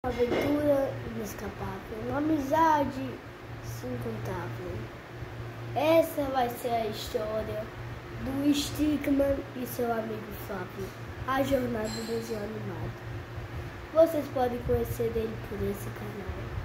Aventura inescapável, uma amizade incontável. Essa vai ser a história do Stickman e seu amigo Flávio, a jornada do desenho animado. Vocês podem conhecer ele por esse canal.